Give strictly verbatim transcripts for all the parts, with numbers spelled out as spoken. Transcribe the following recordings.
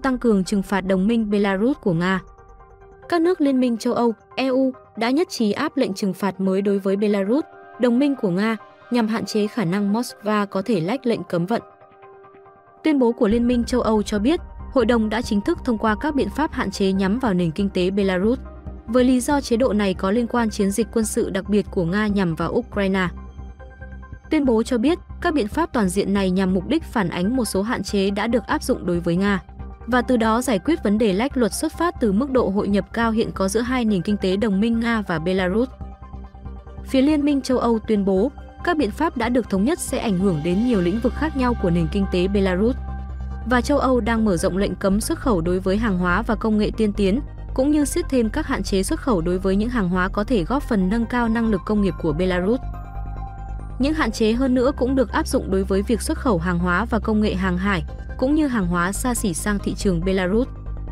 tăng cường trừng phạt đồng minh Belarus của Nga. Các nước Liên minh châu Âu, E U đã nhất trí áp lệnh trừng phạt mới đối với Belarus, đồng minh của Nga, nhằm hạn chế khả năng Moscow có thể lách lệnh cấm vận. Tuyên bố của Liên minh châu Âu cho biết, Hội đồng đã chính thức thông qua các biện pháp hạn chế nhắm vào nền kinh tế Belarus, với lý do chế độ này có liên quan chiến dịch quân sự đặc biệt của Nga nhằm vào Ukraine. Tuyên bố cho biết, các biện pháp toàn diện này nhằm mục đích phản ánh một số hạn chế đã được áp dụng đối với Nga, và từ đó giải quyết vấn đề lách luật xuất phát từ mức độ hội nhập cao hiện có giữa hai nền kinh tế đồng minh Nga và Belarus. Phía Liên minh châu Âu tuyên bố, các biện pháp đã được thống nhất sẽ ảnh hưởng đến nhiều lĩnh vực khác nhau của nền kinh tế Belarus, và châu Âu đang mở rộng lệnh cấm xuất khẩu đối với hàng hóa và công nghệ tiên tiến, cũng như siết thêm các hạn chế xuất khẩu đối với những hàng hóa có thể góp phần nâng cao năng lực công nghiệp của Belarus. Những hạn chế hơn nữa cũng được áp dụng đối với việc xuất khẩu hàng hóa và công nghệ hàng hải, cũng như hàng hóa xa xỉ sang thị trường Belarus.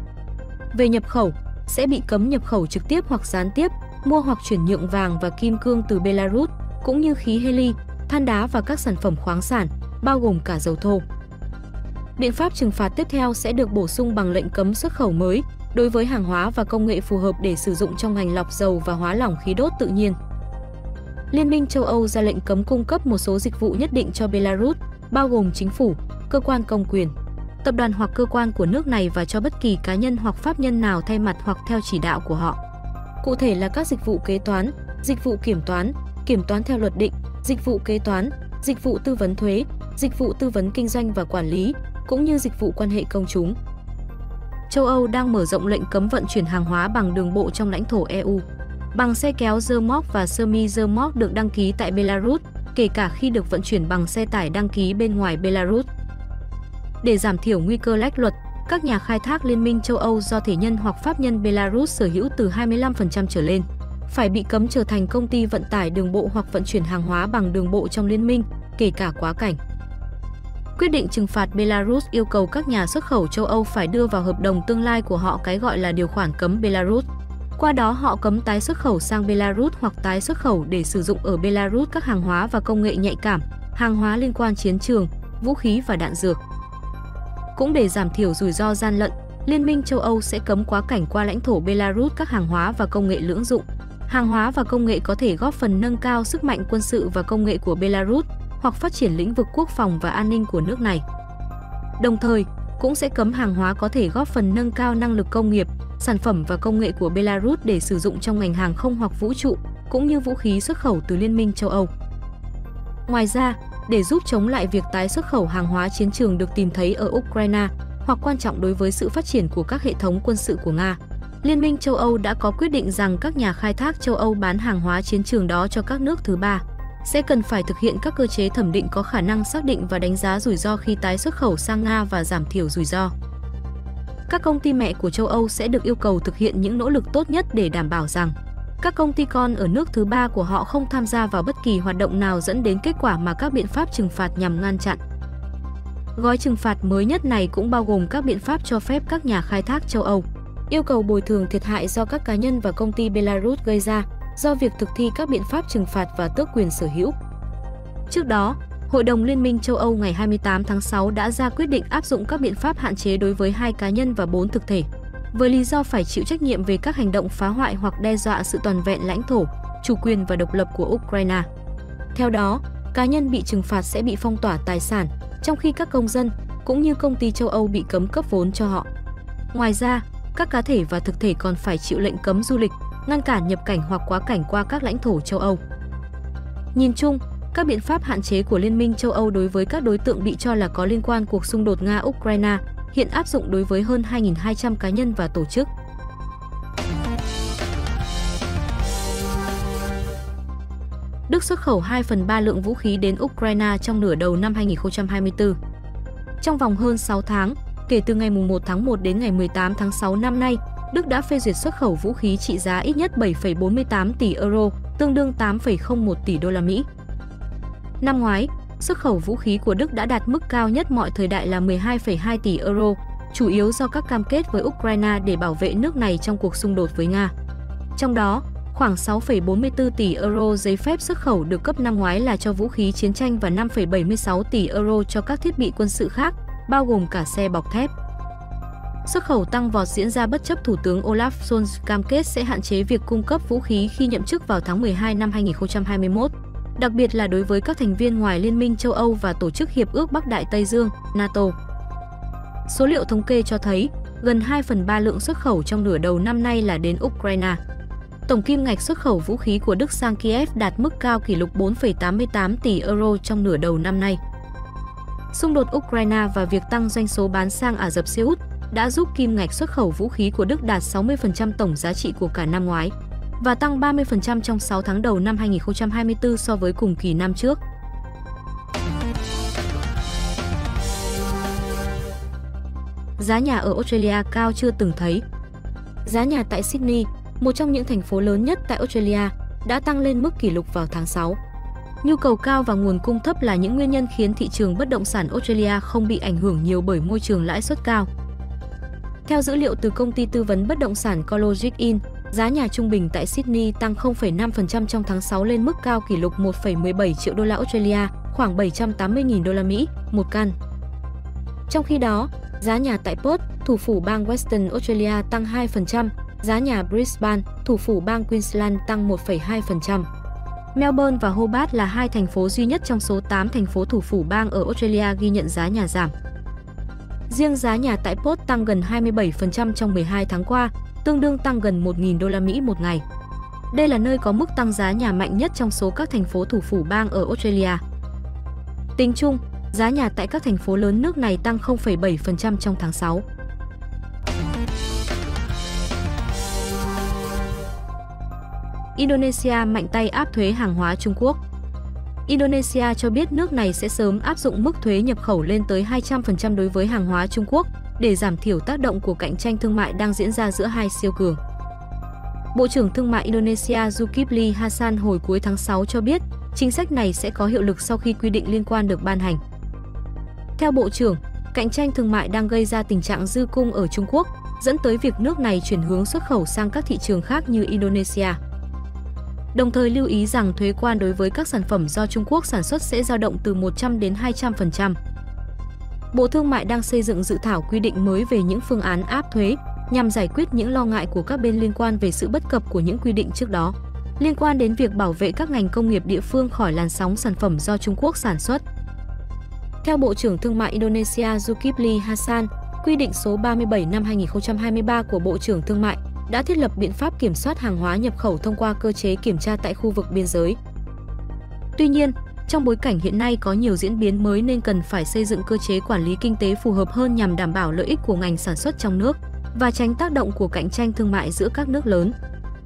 Về nhập khẩu, sẽ bị cấm nhập khẩu trực tiếp hoặc gián tiếp, mua hoặc chuyển nhượng vàng và kim cương từ Belarus, cũng như khí heli, than đá và các sản phẩm khoáng sản, bao gồm cả dầu thô. Biện pháp trừng phạt tiếp theo sẽ được bổ sung bằng lệnh cấm xuất khẩu mới đối với hàng hóa và công nghệ phù hợp để sử dụng trong ngành lọc dầu và hóa lỏng khí đốt tự nhiên. Liên minh châu Âu ra lệnh cấm cung cấp một số dịch vụ nhất định cho Belarus, bao gồm chính phủ, cơ quan công quyền, tập đoàn hoặc cơ quan của nước này và cho bất kỳ cá nhân hoặc pháp nhân nào thay mặt hoặc theo chỉ đạo của họ. Cụ thể là các dịch vụ kế toán, dịch vụ kiểm toán, kiểm toán theo luật định, dịch vụ kế toán, dịch vụ tư vấn thuế, dịch vụ tư vấn kinh doanh và quản lý, cũng như dịch vụ quan hệ công chúng. Châu Âu đang mở rộng lệnh cấm vận chuyển hàng hóa bằng đường bộ trong lãnh thổ E U, bằng xe kéo rơ-moóc và semi-rơ-moóc được đăng ký tại Belarus, kể cả khi được vận chuyển bằng xe tải đăng ký bên ngoài Belarus. Để giảm thiểu nguy cơ lách luật, các nhà khai thác Liên minh châu Âu do thể nhân hoặc pháp nhân Belarus sở hữu từ hai mươi lăm phần trăm trở lên phải bị cấm trở thành công ty vận tải đường bộ hoặc vận chuyển hàng hóa bằng đường bộ trong liên minh, kể cả quá cảnh. Quyết định trừng phạt Belarus yêu cầu các nhà xuất khẩu châu Âu phải đưa vào hợp đồng tương lai của họ cái gọi là điều khoản cấm Belarus. Qua đó họ cấm tái xuất khẩu sang Belarus hoặc tái xuất khẩu để sử dụng ở Belarus các hàng hóa và công nghệ nhạy cảm, hàng hóa liên quan chiến trường, vũ khí và đạn dược. Cũng để giảm thiểu rủi ro gian lận, Liên minh châu Âu sẽ cấm quá cảnh qua lãnh thổ Belarus các hàng hóa và công nghệ lưỡng dụng. Hàng hóa và công nghệ có thể góp phần nâng cao sức mạnh quân sự và công nghệ của Belarus hoặc phát triển lĩnh vực quốc phòng và an ninh của nước này. Đồng thời, cũng sẽ cấm hàng hóa có thể góp phần nâng cao năng lực công nghiệp, sản phẩm và công nghệ của Belarus để sử dụng trong ngành hàng không hoặc vũ trụ, cũng như vũ khí xuất khẩu từ Liên minh châu Âu. Ngoài ra, để giúp chống lại việc tái xuất khẩu hàng hóa chiến trường được tìm thấy ở Ukraine hoặc quan trọng đối với sự phát triển của các hệ thống quân sự của Nga, Liên minh châu Âu đã có quyết định rằng các nhà khai thác châu Âu bán hàng hóa chiến trường đó cho các nước thứ ba sẽ cần phải thực hiện các cơ chế thẩm định có khả năng xác định và đánh giá rủi ro khi tái xuất khẩu sang Nga và giảm thiểu rủi ro. Các công ty mẹ của châu Âu sẽ được yêu cầu thực hiện những nỗ lực tốt nhất để đảm bảo rằng các công ty con ở nước thứ ba của họ không tham gia vào bất kỳ hoạt động nào dẫn đến kết quả mà các biện pháp trừng phạt nhằm ngăn chặn. Gói trừng phạt mới nhất này cũng bao gồm các biện pháp cho phép các nhà khai thác châu Âu yêu cầu bồi thường thiệt hại do các cá nhân và công ty Belarus gây ra do việc thực thi các biện pháp trừng phạt và tước quyền sở hữu. Trước đó, Hội đồng Liên minh châu Âu ngày hai mươi tám tháng sáu đã ra quyết định áp dụng các biện pháp hạn chế đối với hai cá nhân và bốn thực thể, với lý do phải chịu trách nhiệm về các hành động phá hoại hoặc đe dọa sự toàn vẹn lãnh thổ, chủ quyền và độc lập của Ukraine. Theo đó, cá nhân bị trừng phạt sẽ bị phong tỏa tài sản, trong khi các công dân, cũng như công ty châu Âu bị cấm cấp vốn cho họ. Ngoài ra, các cá thể và thực thể còn phải chịu lệnh cấm du lịch, ngăn cản nhập cảnh hoặc quá cảnh qua các lãnh thổ châu Âu. Nhìn chung, các biện pháp hạn chế của Liên minh châu Âu đối với các đối tượng bị cho là có liên quan cuộc xung đột Nga-Ukraine hiện áp dụng đối với hơn hai nghìn hai trăm cá nhân và tổ chức. Đức xuất khẩu hai phần ba lượng vũ khí đến Ukraine trong nửa đầu năm hai nghìn không trăm hai mươi tư. Trong vòng hơn sáu tháng, kể từ ngày mùng một tháng một đến ngày mười tám tháng sáu năm nay, Đức đã phê duyệt xuất khẩu vũ khí trị giá ít nhất bảy phẩy bốn mươi tám tỷ euro, tương đương tám phẩy không một tỷ đô la Mỹ. Năm ngoái, xuất khẩu vũ khí của Đức đã đạt mức cao nhất mọi thời đại là mười hai phẩy hai tỷ euro, chủ yếu do các cam kết với Ukraine để bảo vệ nước này trong cuộc xung đột với Nga. Trong đó, khoảng sáu phẩy bốn mươi tư tỷ euro giấy phép xuất khẩu được cấp năm ngoái là cho vũ khí chiến tranh và năm phẩy bảy mươi sáu tỷ euro cho các thiết bị quân sự khác, bao gồm cả xe bọc thép. Xuất khẩu tăng vọt diễn ra bất chấp Thủ tướng Olaf Scholz cam kết sẽ hạn chế việc cung cấp vũ khí khi nhậm chức vào tháng mười hai năm hai nghìn không trăm hai mươi mốt, đặc biệt là đối với các thành viên ngoài Liên minh châu Âu và Tổ chức Hiệp ước Bắc Đại Tây Dương, NATO. Số liệu thống kê cho thấy, gần hai phần ba lượng xuất khẩu trong nửa đầu năm nay là đến Ukraine. Tổng kim ngạch xuất khẩu vũ khí của Đức sang Kiev đạt mức cao kỷ lục bốn phẩy tám mươi tám tỷ euro trong nửa đầu năm nay. Xung đột Ukraine và việc tăng doanh số bán sang Ả Rập Xê Út đã giúp kim ngạch xuất khẩu vũ khí của Đức đạt sáu mươi phần trăm tổng giá trị của cả năm ngoái và tăng ba mươi phần trăm trong sáu tháng đầu năm hai nghìn không trăm hai mươi tư so với cùng kỳ năm trước. Giá nhà ở Australia cao chưa từng thấy. Giá nhà tại Sydney, một trong những thành phố lớn nhất tại Australia, đã tăng lên mức kỷ lục vào tháng sáu. Nhu cầu cao và nguồn cung thấp là những nguyên nhân khiến thị trường bất động sản Australia không bị ảnh hưởng nhiều bởi môi trường lãi suất cao. Theo dữ liệu từ công ty tư vấn bất động sản CoreLogic In, giá nhà trung bình tại Sydney tăng không phẩy năm phần trăm trong tháng sáu lên mức cao kỷ lục một phẩy mười bảy triệu đô la Australia, khoảng bảy trăm tám mươi nghìn đô la Mỹ một căn. Trong khi đó, giá nhà tại Perth, thủ phủ bang Western Australia tăng hai phần trăm, giá nhà Brisbane, thủ phủ bang Queensland tăng một phẩy hai phần trăm. Melbourne và Hobart là hai thành phố duy nhất trong số tám thành phố thủ phủ bang ở Australia ghi nhận giá nhà giảm. Riêng giá nhà tại Perth tăng gần hai mươi bảy phần trăm trong mười hai tháng qua, tương đương tăng gần một nghìn đô la Mỹ một ngày. Đây là nơi có mức tăng giá nhà mạnh nhất trong số các thành phố thủ phủ bang ở Australia. Tính chung, giá nhà tại các thành phố lớn nước này tăng không phẩy bảy phần trăm trong tháng sáu. Indonesia mạnh tay áp thuế hàng hóa Trung Quốc. Indonesia cho biết nước này sẽ sớm áp dụng mức thuế nhập khẩu lên tới hai trăm phần trăm đối với hàng hóa Trung Quốc để giảm thiểu tác động của cạnh tranh thương mại đang diễn ra giữa hai siêu cường. Bộ trưởng Thương mại Indonesia Zulkifli Hasan hồi cuối tháng sáu cho biết chính sách này sẽ có hiệu lực sau khi quy định liên quan được ban hành. Theo Bộ trưởng, cạnh tranh thương mại đang gây ra tình trạng dư cung ở Trung Quốc, dẫn tới việc nước này chuyển hướng xuất khẩu sang các thị trường khác như Indonesia. Đồng thời lưu ý rằng thuế quan đối với các sản phẩm do Trung Quốc sản xuất sẽ dao động từ một trăm đến hai trăm phần trăm. Bộ Thương mại đang xây dựng dự thảo quy định mới về những phương án áp thuế nhằm giải quyết những lo ngại của các bên liên quan về sự bất cập của những quy định trước đó, liên quan đến việc bảo vệ các ngành công nghiệp địa phương khỏi làn sóng sản phẩm do Trung Quốc sản xuất. Theo Bộ trưởng Thương mại Indonesia Zulkifli Hasan, quy định số ba mươi bảy năm hai nghìn không trăm hai mươi ba của Bộ trưởng Thương mại đã thiết lập biện pháp kiểm soát hàng hóa nhập khẩu thông qua cơ chế kiểm tra tại khu vực biên giới. Tuy nhiên, trong bối cảnh hiện nay có nhiều diễn biến mới nên cần phải xây dựng cơ chế quản lý kinh tế phù hợp hơn nhằm đảm bảo lợi ích của ngành sản xuất trong nước và tránh tác động của cạnh tranh thương mại giữa các nước lớn.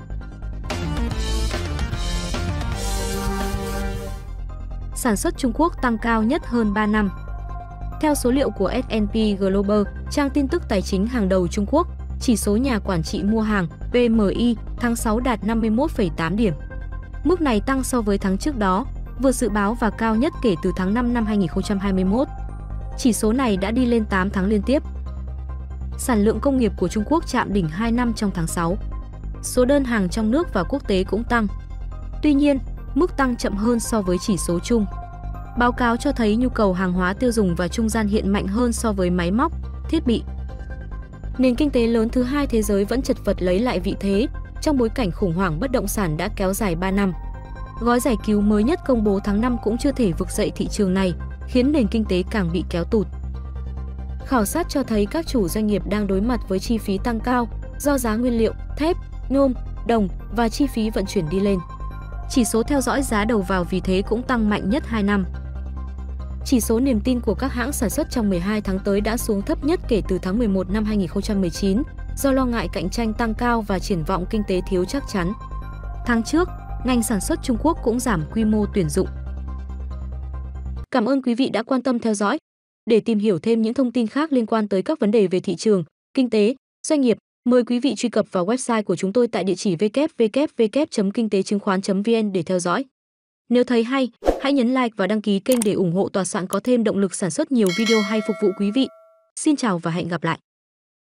Sản xuất Trung Quốc tăng cao nhất hơn ba năm. Theo số liệu của ét and pê Global, trang tin tức tài chính hàng đầu Trung Quốc, chỉ số nhà quản trị mua hàng pê em i tháng sáu đạt năm mươi mốt phẩy tám điểm. Mức này tăng so với tháng trước đó, vượt dự báo và cao nhất kể từ tháng năm năm hai nghìn không trăm hai mươi mốt. Chỉ số này đã đi lên tám tháng liên tiếp. Sản lượng công nghiệp của Trung Quốc chạm đỉnh hai năm trong tháng sáu. Số đơn hàng trong nước và quốc tế cũng tăng. Tuy nhiên, mức tăng chậm hơn so với chỉ số chung. Báo cáo cho thấy nhu cầu hàng hóa tiêu dùng và trung gian hiện mạnh hơn so với máy móc, thiết bị. Nền kinh tế lớn thứ hai thế giới vẫn chật vật lấy lại vị thế trong bối cảnh khủng hoảng bất động sản đã kéo dài ba năm. Gói giải cứu mới nhất công bố tháng năm cũng chưa thể vực dậy thị trường này, khiến nền kinh tế càng bị kéo tụt. Khảo sát cho thấy các chủ doanh nghiệp đang đối mặt với chi phí tăng cao do giá nguyên liệu, thép, nhôm, đồng và chi phí vận chuyển đi lên. Chỉ số theo dõi giá đầu vào vì thế cũng tăng mạnh nhất hai năm. Chỉ số niềm tin của các hãng sản xuất trong mười hai tháng tới đã xuống thấp nhất kể từ tháng mười một năm hai nghìn không trăm mười chín do lo ngại cạnh tranh tăng cao và triển vọng kinh tế thiếu chắc chắn. Tháng trước, ngành sản xuất Trung Quốc cũng giảm quy mô tuyển dụng. Cảm ơn quý vị đã quan tâm theo dõi. Để tìm hiểu thêm những thông tin khác liên quan tới các vấn đề về thị trường, kinh tế, doanh nghiệp, mời quý vị truy cập vào website của chúng tôi tại địa chỉ w w w chấm kinh tế chứng khoán chấm v n để theo dõi. Nếu thấy hay, hãy nhấn like và đăng ký kênh để ủng hộ tòa soạn có thêm động lực sản xuất nhiều video hay phục vụ quý vị. Xin chào và hẹn gặp lại!